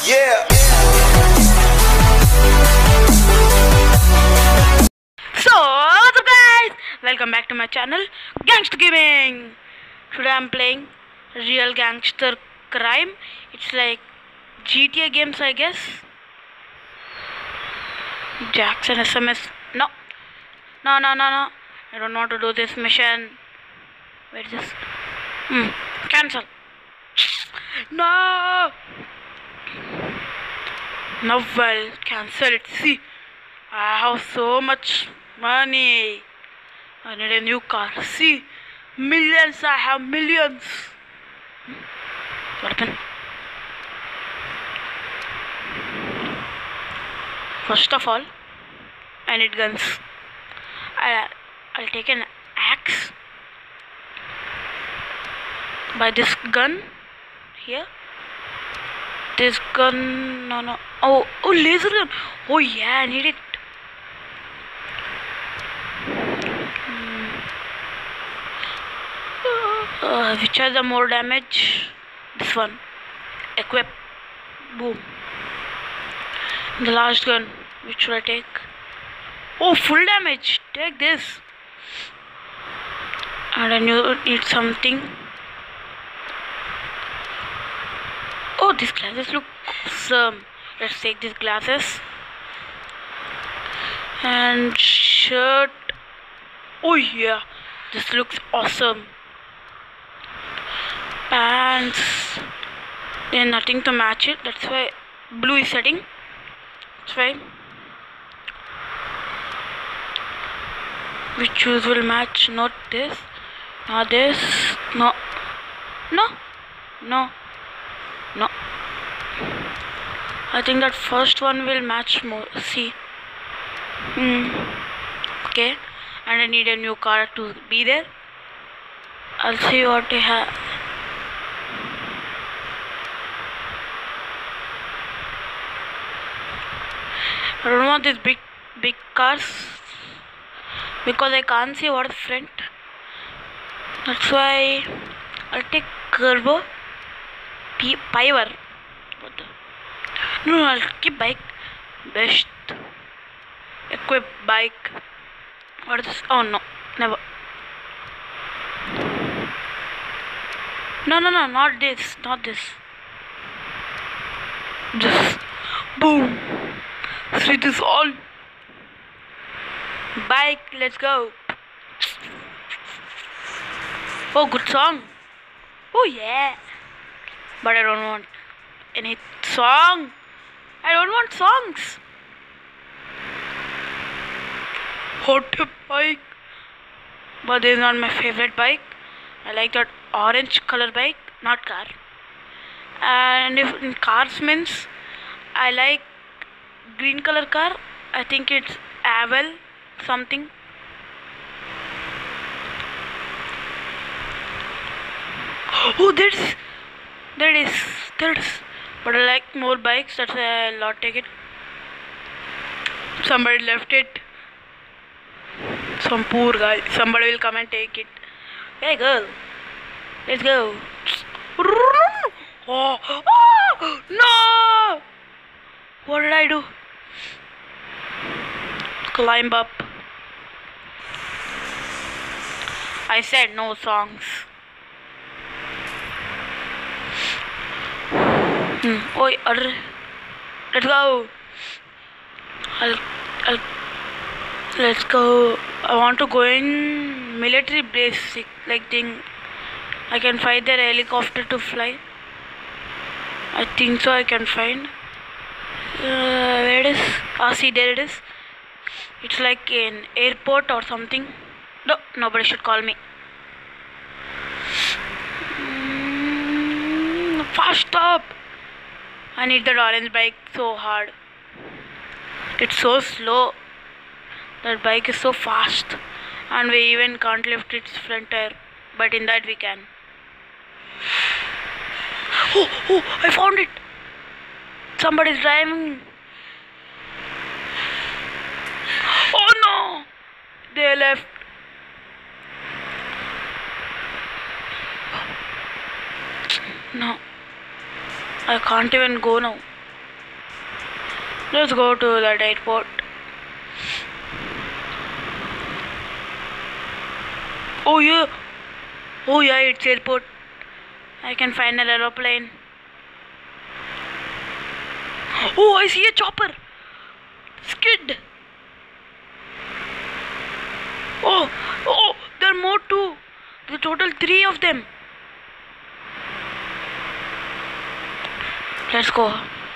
Yeah. So, what's up guys? Welcome back to my channel, Gangster Gaming. Today I'm playing Real Gangster Crime. It's like GTA games, I guess. Jackson SMS. No. No. I don't want to do this mission. Where is this? Cancel. No. Now I'll cancel it. See, I have so much money. I need a new car. See, millions. I have millions. What happened? First of all, I need guns. I'll take an axe. Buy this gun here. This gun, no. Oh, laser gun. Oh yeah, I need it. Which has the more damage? This one. Equip. Boom. The last gun. Which should I take? Oh, full damage. Take this. And then you need something. Oh, these glasses look awesome. Let's take these glasses. And shirt. Oh yeah, this looks awesome. Pants. There's nothing to match it. That's why blue is setting. That's why. Which shoes will match? Not this. Not this. No. I think that first one will match more. See. Okay. And I need a new car to be there. I'll see what I have. I don't want these big cars because I can't see what's front. That's why I'll take Turbo Piver. What the? No, I'll keep bike. Best equip bike. What is this? Oh no, never. No, not this. Just boom. See this all. Bike, let's go. Oh, good song. Oh yeah. But I don't want any song. I don't want songs. Hot bike. But this is not my favorite bike. I like that orange color bike, not car. And if in cars means, I like green color car. I think it's Avel something. Oh, there it is. But I like more bikes. That's why I'll not take it. Somebody left it. Some poor guy. Somebody will come and take it. Hey girl, let's go. Oh, no! What did I do? Climb up. I said no songs. Oi, let's go. Let's go. I want to go in military basic like thing. I can find their helicopter to fly. I think so. I can find. Where it is? Ah, see, there it is. It's like an airport or something. No, nobody should call me. Fast up. I need that orange bike so hard. It's so slow. That bike is so fast. And we even can't lift its front tire. But in that we can. Oh, I found it. Somebody's driving. Oh no. They left. No. I can't even go now. Let's go to that airport. Oh yeah. Oh yeah, it's airport. I can find an aeroplane. Oh, I see a chopper. Skid. Oh, there are more too. The total 3 of them. Let's go.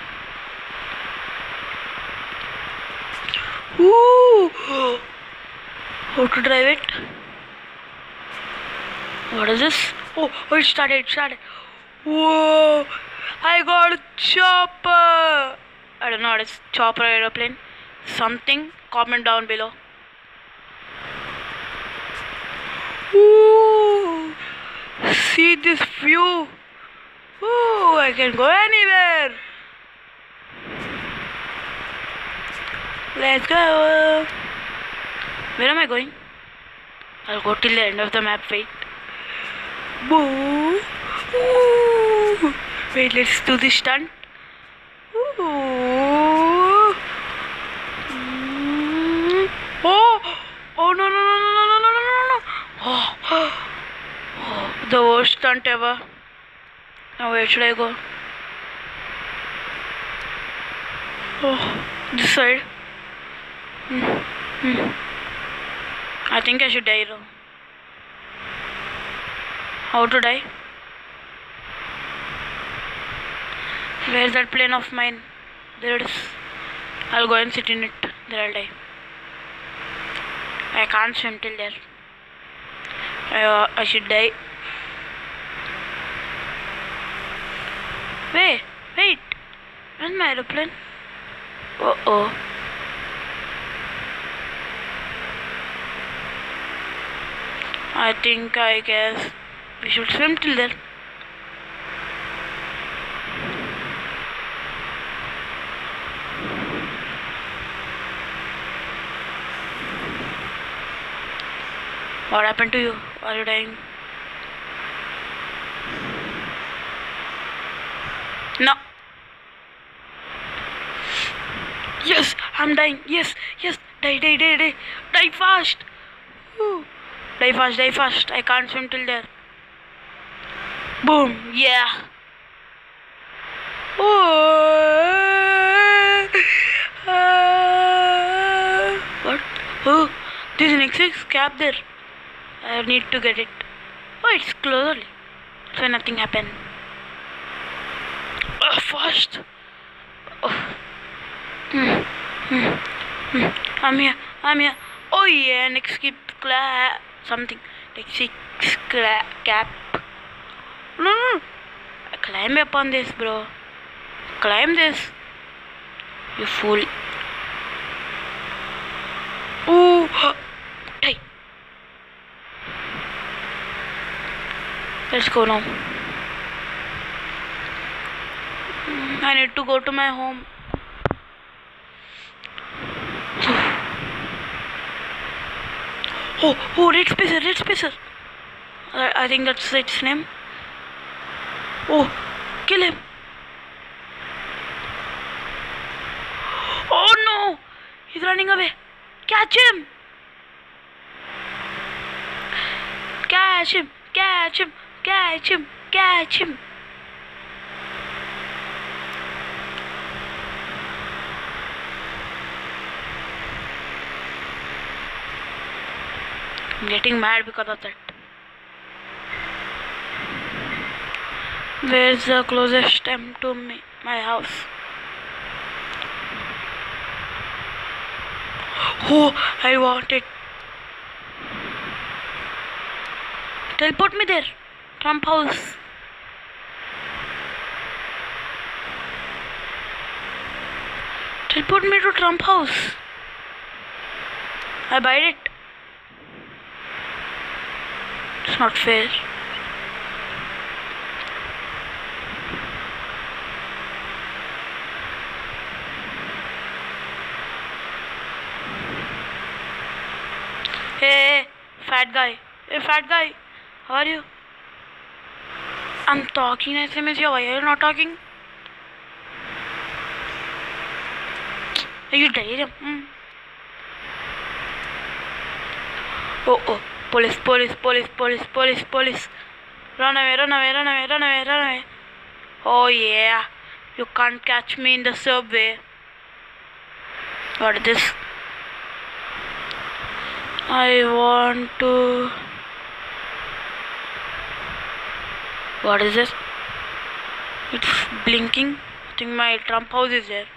Ooh. How to drive it? What is this? Oh, it started. Whoa! I got a chopper. I don't know what it's chopper or aeroplane. Something. Comment down below. Ooh! See this view. Ooh! I can go anywhere. Let's go. Where am I going? I'll go till the end of the map. Wait. Boo! Ooh. Wait, let's do this stunt. Ooh. Oh no. Oh, the worst stunt ever. Now where should I go? Oh, this side. I think I should die though. How to die? Where's that plane of mine? There it is. I'll go and sit in it. There I'll die. I can't swim till there. I should die. Wait. Where's my aeroplane? Oh. I guess we should swim till there. What happened to you? Are you dying? No. Yes, I'm dying. Yes. Die. Die fast. Woo. Die fast. I can't swim till there. Boom. Yeah. What? Oh, there's an X6 cab there. I need to get it. Oh, it's closed only. So nothing happened. Fast. Oh. I'm here. Oh yeah, next skip something. Next cap. No. Climb upon this, bro. Climb this. You fool. Ooh. Hey. Let's go now. I need to go to my home. Oh, Red Spacer. I think that's its name. Oh, kill him. Oh no, he's running away. Catch him. I'm getting mad because of that. Where's the closest temple to my house? Oh, I want it. Teleport me there. Trump house. Teleport me to Trump house. I buy it. It's not fair. Hey, fat guy. Hey, fat guy. How are you? I'm talking. I say, why are you not talking? You died. Oh, police, police, police, police, police, police. Run away, run away, run away, run away, run away. Oh yeah, you can't catch me in the subway. What is this? I want to... What is this? It's blinking. I think my Trump house is there.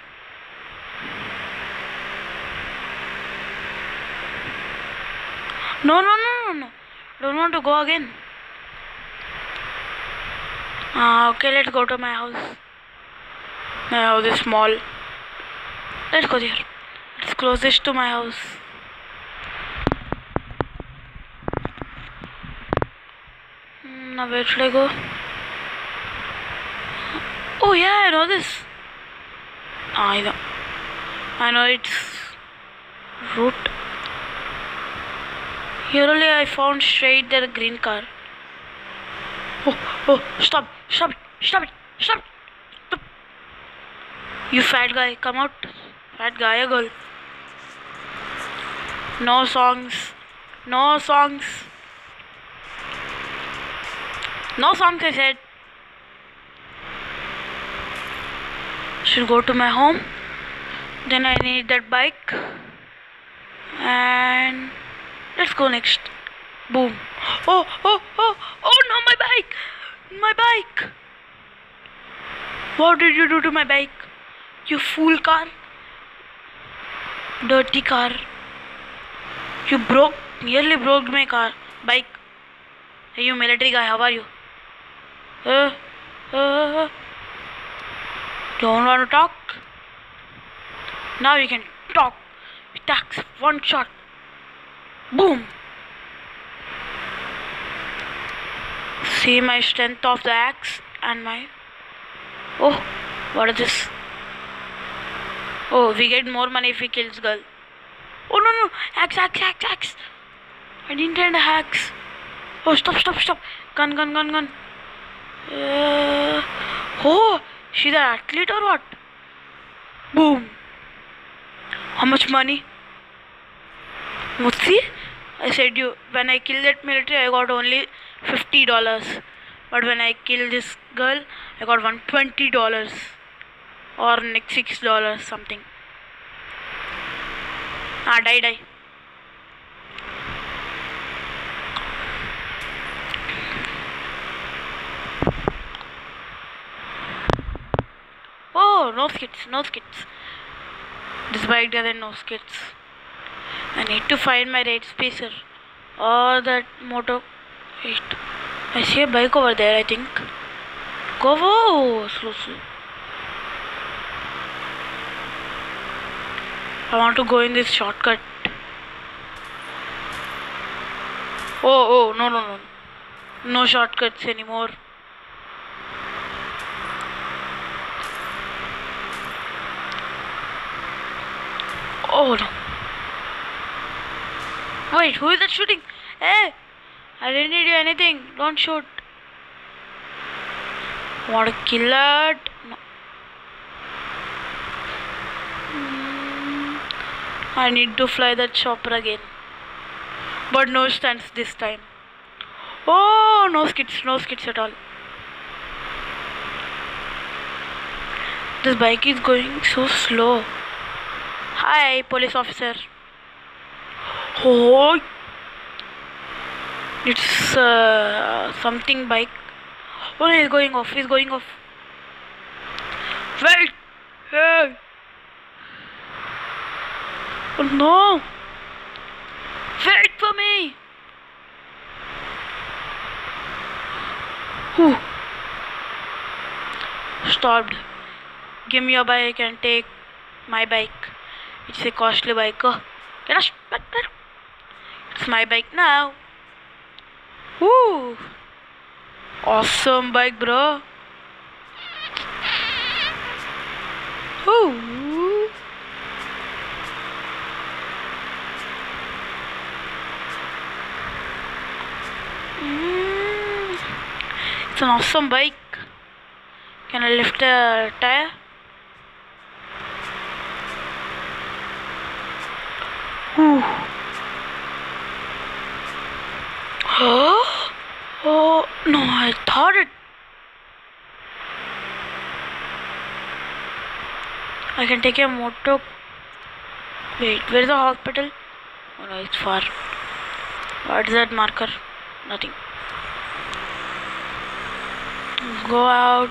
No. Don't want to go again. Okay, let's go to my house. My house is small. Let's go there. It's closest to my house. Now where should I go? Oh yeah, I know this. I know its route. Here only I found straight there a green car. Oh, stop it. You fat guy, come out. Fat guy or girl? No songs I said. Should go to my home. Then I need that bike. And let's go next. Boom. Oh no, my bike. What did you do to my bike? You fool car. Dirty car. You nearly broke my bike. Hey, you military guy, how are you? Don't want to talk? Now you can talk. Attacks, one shot. Boom. See my strength of the axe and my... Oh, what is this? Oh, we get more money if we kill this girl. Oh no, axe. I didn't intend a axe. Oh, stop. Gun. Oh, she's an athlete or what? Boom. How much money? See? I said you, when I killed that military, I got only $50. But when I killed this girl, I got $120. Or like $6 something. Die. Oh, no skits. This bike doesn't know skits. I need to find my raid spacer or that motor. Wait, I see a bike over there, I think. Go, slow. I want to go in this shortcut. Oh, no. No shortcuts anymore. Oh no. Wait, who is that shooting? Hey! I didn't need you anything. Don't shoot. Want to kill it? No. I need to fly that chopper again. But no stunts this time. Oh, no skits at all. This bike is going so slow. Hi, police officer. Oh, it's something bike. Oh, he's going off. Wait! Hey! Oh no! Wait for me! Whew. Stopped. Give me your bike and take my bike. It's a costly bike. It's my bike now. Woo! Awesome bike, bro. Woo! It's an awesome bike. Can I lift a tire? Whew. Oh no, I thought it. I can take a motor. Wait, where's the hospital? Oh no, it's far. What's that marker? Nothing. Go out.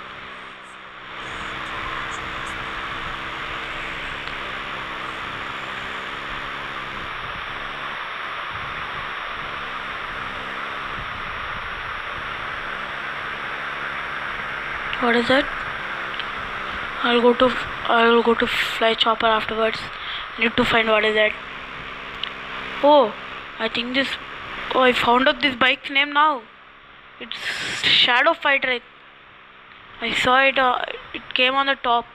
What is that? I'll go to fly chopper afterwards. Need to find what is that. Oh, I think this. Oh, I found out this bike's name now. It's Shadow Fighter. I saw it. It came on the top.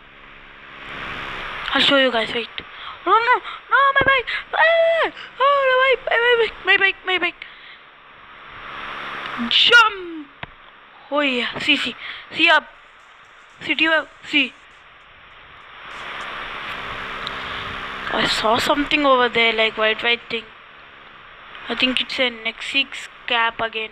I'll show you guys. Wait. No, my bike. Ah! Oh, my bike. Jump. Oh yeah. See up. See. I saw something over there, like white thing. I think it's a Nexix cap again.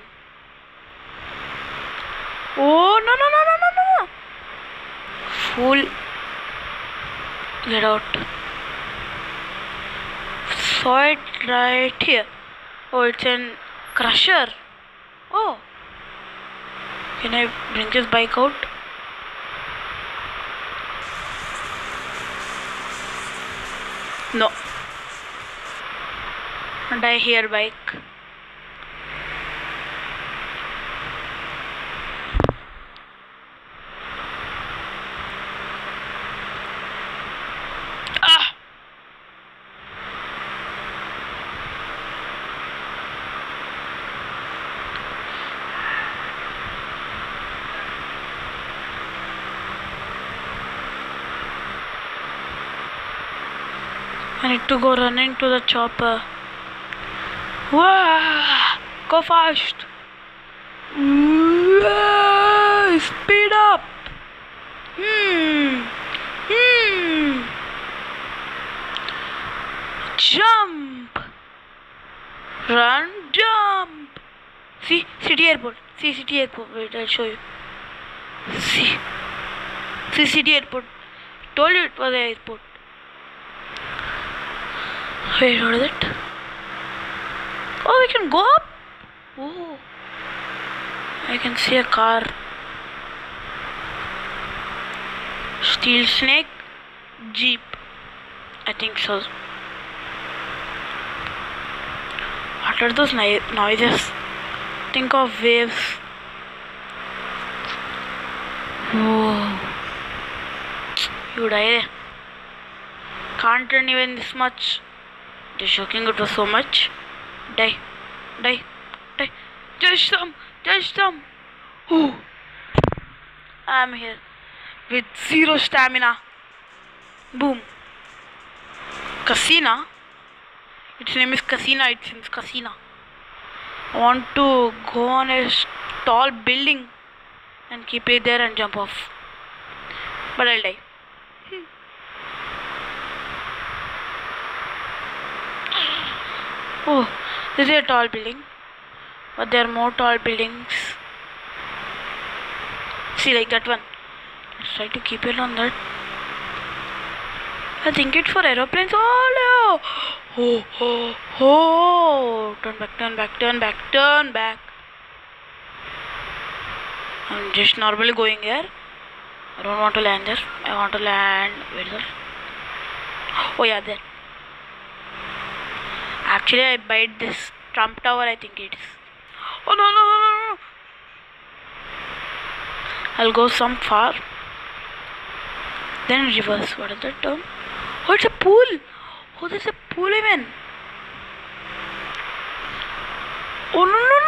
Oh no! Fool! Get out. Saw it right here. Oh, it's a crusher. Oh. Can I bring this bike out? No. Die here, bike. Ah! I need to go running to the chopper. Wow! Go fast! Speed up! Jump! Run, jump! See, city airport. Wait, I'll show you. See, city airport. Told you it was the airport. Wait, what is it? Oh, we can go up? Oh, I can see a car. Steel Snake Jeep. I think so. What are those noises? Think of waves. Oh, you die. Can't run even this much. They're shocking it was so much. Die. Just some. Ooh. I'm here with 0 stamina. Boom. Casina. Its name is Casina. It seems Casina. I want to go on a tall building and keep it there and jump off. But I'll die. Oh, this is a tall building. But there are more tall buildings. See, like that one. Let's try to keep it on that. I think it's for aeroplanes. Oh no! Oh! Turn back. I'm just normally going here. I don't want to land there. I want to land. Where is it? Oh yeah, there. Actually, I bite this Trump Tower, I think it is. Oh no! I'll go some far. Then reverse. What is that term? Oh, it's a pool! Oh, there's a pool even. Oh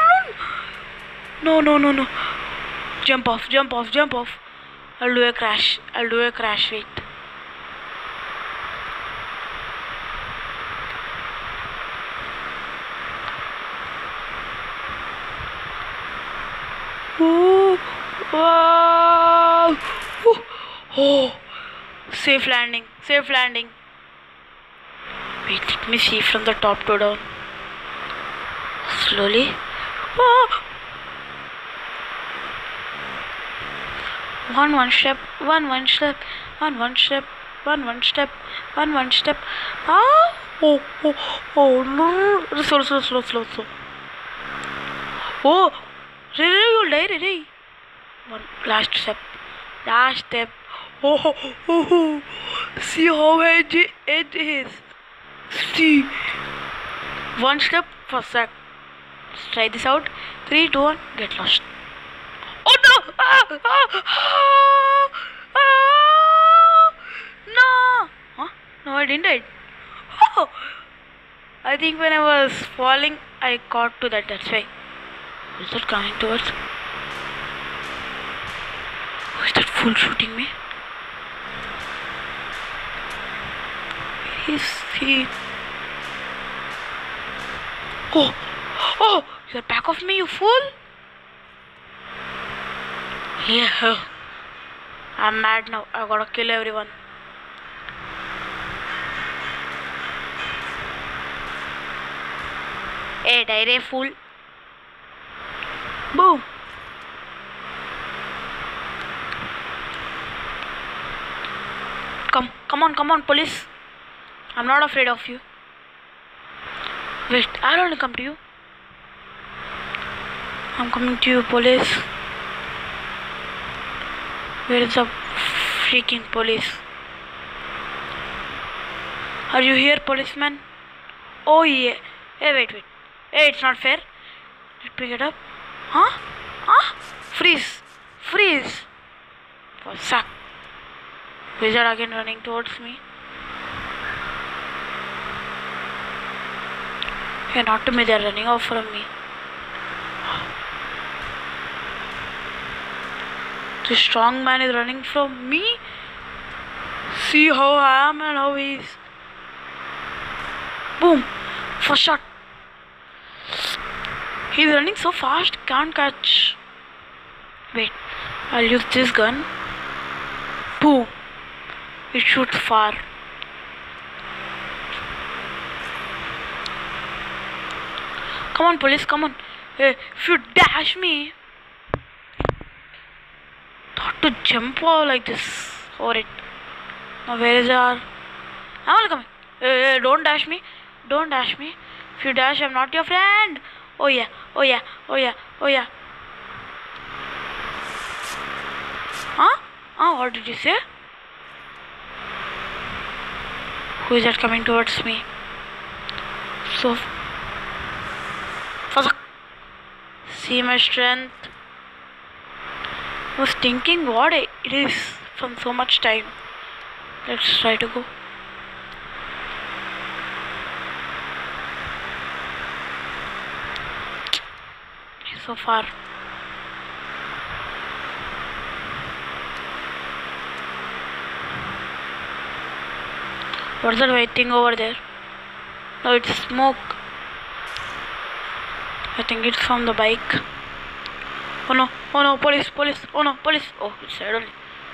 no! Jump off. I'll do a crash. Wait. Ooh, wow. Oh, safe landing. Wait, let me see from the top to down. Slowly. Oh! One step, one step, one step, one step, one step. Ah! Oh, no. Slow. Oh! You'll die. One last step. Oh. See how edge is. See. One step for sec. Let's try this out. 3, 2, 1. Get lost. Oh no! No! Huh? No, I didn't die. Oh! I think when I was falling, I caught to that. That's why. Who's that coming towards? Who is that fool shooting me? Where is he? Oh! You're back of me, you fool! Yeah. I'm mad now. I gotta kill everyone. Hey, die, fool. Boom. Come on, police. I'm not afraid of you. Wait, I don't come to you. I'm coming to you, police. Where is the freaking police? Are you here, policeman? Oh yeah. Hey, wait. Hey, it's not fair. Let me get up. Huh? Freeze. For suck. Wizard again running towards me. Hey, not to me, they're running off from me. The strong man is running from me. See how I am and how he is. Boom. First shot. He's running so fast, can't catch. Wait, I'll use this gun. Boom. It shoots far. Come on, police, come on. Hey, if you dash me, thought to jump all like this over it. Now where is our? I'm coming. Hey, don't dash me. If you dash, I'm not your friend. Oh yeah. Huh? What did you say? Who is that coming towards me? So, see my strength. I was thinking what it is from so much time. Let's try to go. So far. What's that white thing over there? No, it's smoke. I think it's from the bike. Oh no, police. Oh no, police. Oh, it's suddenly.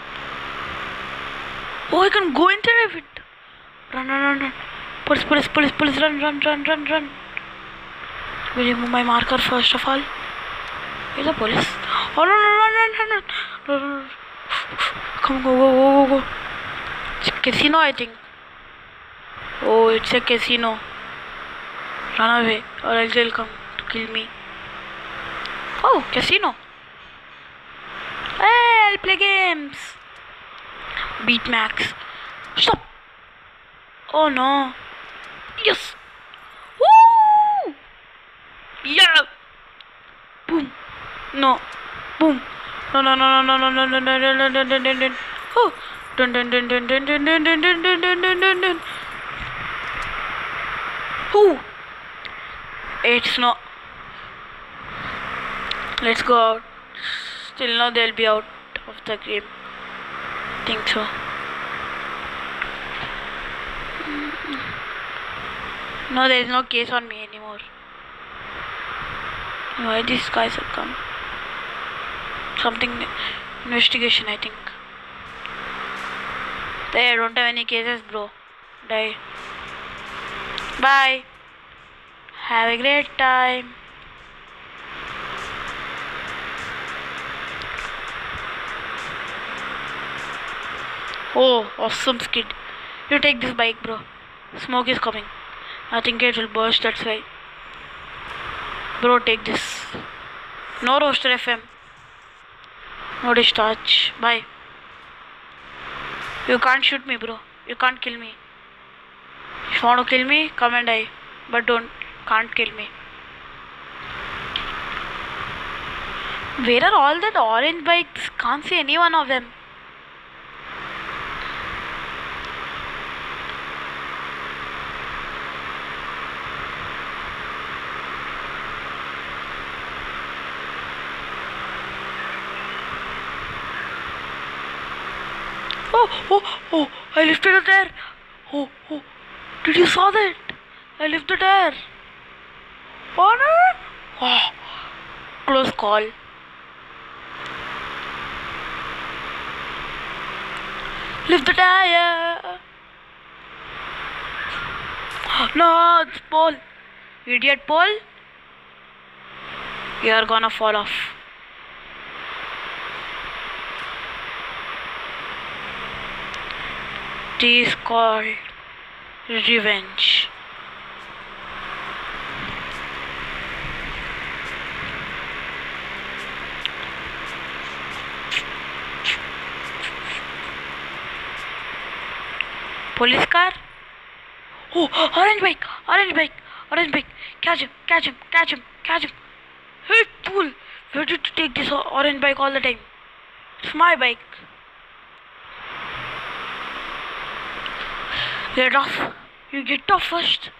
Oh, I can go inside of it. Run. Police, run. Will you remove my marker first of all? Where's the police? Oh no, run. Come, go. It's a casino, I think. Oh, it's a casino. Run away, or else they'll come to kill me. Oh, casino. Hey, I'll play games. Beat Max. Stop. Oh no. Yes. Woo! Yeah. Boom. No. Boom. No. Oh. Dun. Ooh. It's no. Let's go out. Still no, they'll be out of the game. Think so. No, there is no case on me anymore. Why these guys have come? Something investigation, I think. They don't have any cases, bro. Die. Bye. Have a great time. Oh, awesome skid. You take this bike, bro. Smoke is coming. I think it will burst, that's why. Bro, take this. No roaster FM. No discharge. Bye. You can't shoot me, bro. You can't kill me. If you want to kill me, come and die. But can't kill me. Where are all that orange bikes? Can't see any one of them. Oh, I lifted the tire. Oh, did you saw that? I lifted the tire. Oh no. Oh, close call. Lift the tire. No, it's Paul. Idiot Paul. You're gonna fall off. This is called revenge. Police car? Oh, orange bike! Catch him! Hey, fool! Where did you take this orange bike all the time? It's my bike. Get off. You get off first.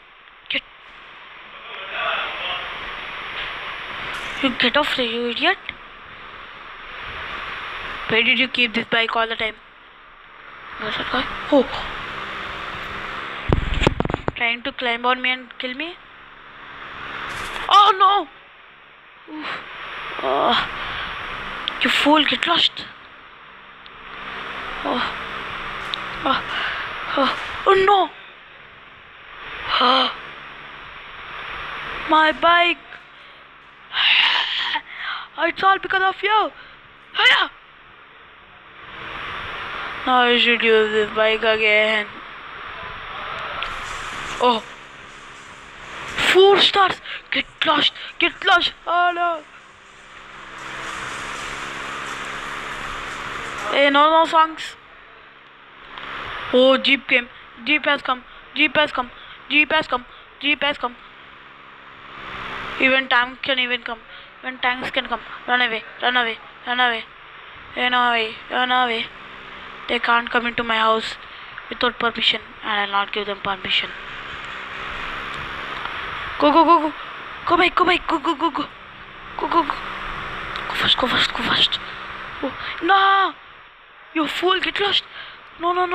You get off, you idiot. Where did you keep this bike all the time? Where's that guy? Oh. Trying to climb on me and kill me? Oh no! Oof. Oh. You fool, get lost. Oh no! My bike! It's all because of you! Hiya! Now I should use this bike again. Oh! 4 stars! Get lost! Oh no! Hey, no songs. Oh, Jeep came. Jeep has come. Even tanks can even come. Run away. Run away. They can't come into my house without permission, and I'll not give them permission. Go. Go back. Go. Go fast. Oh, no! You fool, get lost. No. Run.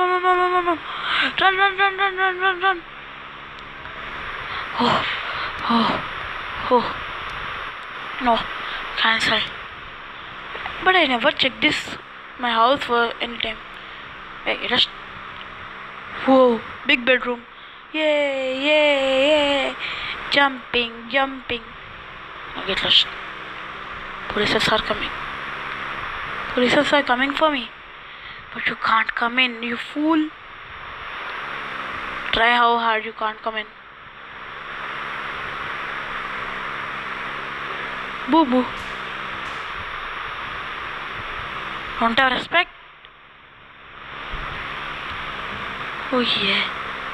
Oh. No, cancel. But I never checked my house for any time. Wait, just. Whoa, big bedroom. Yay. Jumping. I get lost. Police are coming for me. But you can't come in, you fool. Try how hard, you can't come in. Boo. Don't have respect? Oh yeah.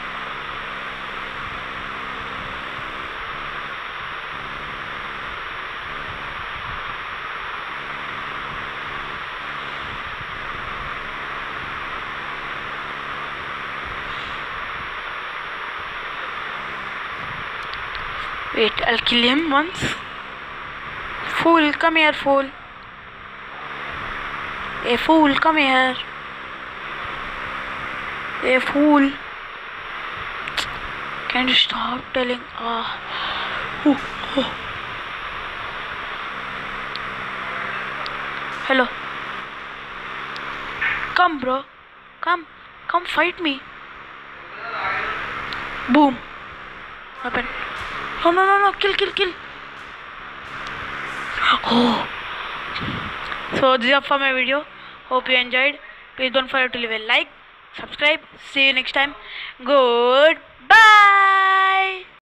Wait, I'll kill him once. Fool, come here, fool. Hey, fool, come here. Hey, fool. Can you stop telling? Hello. Come, bro. Come fight me. Boom. Weapon. Oh no, kill. Oh. So this is all for my video. Hope you enjoyed. Please don't forget to leave a like, subscribe. See you next time. Goodbye.